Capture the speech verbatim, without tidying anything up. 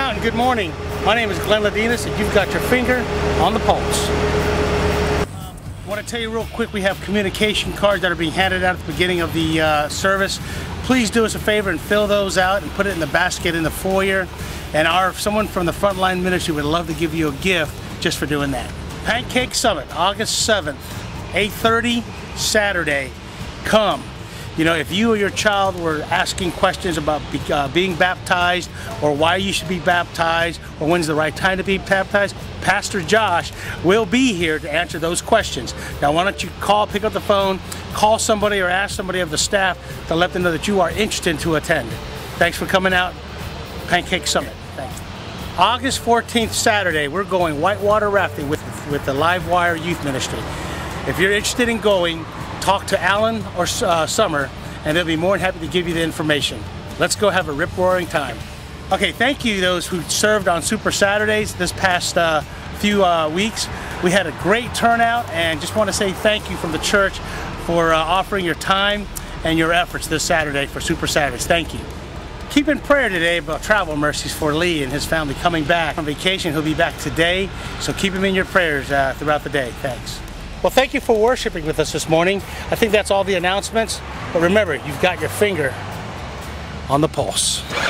Mountain, good morning. My name is Glenn Ladinas, and you've got your finger on the pulse. I want to tell you real quick, we have communication cards that are being handed out at the beginning of the uh, service. Please do us a favor and fill those out and put it in the basket in the foyer. And our someone from the Frontline Ministry would love to give you a gift just for doing that. Pancake Summit, August seventh, eight thirty, Saturday. Come. You know, if you or your child were asking questions about be, uh, being baptized, or why you should be baptized, or when's the right time to be baptized, Pastor Josh will be here to answer those questions. Now, why don't you call, pick up the phone, call somebody or ask somebody of the staff to let them know that you are interested to attend. Thanks for coming out. Pancake Summit. Thanks. August fourteenth, Saturday, we're going whitewater rafting with, with the Livewire Youth Ministry. If you're interested in going, talk to Alan or uh, Summer, and they'll be more than happy to give you the information. Let's go have a rip-roaring time. Okay, thank you those who served on Super Saturdays this past uh, few uh, weeks. We had a great turnout, and just want to say thank you from the church for uh, offering your time and your efforts this Saturday for Super Saturdays. Thank you. Keep in prayer today about travel mercies for Lee and his family coming back on vacation. He'll be back today, so keep him in your prayers uh, throughout the day. Thanks. Well, thank you for worshiping with us this morning. I think that's all the announcements. But remember, you've got your finger on the pulse.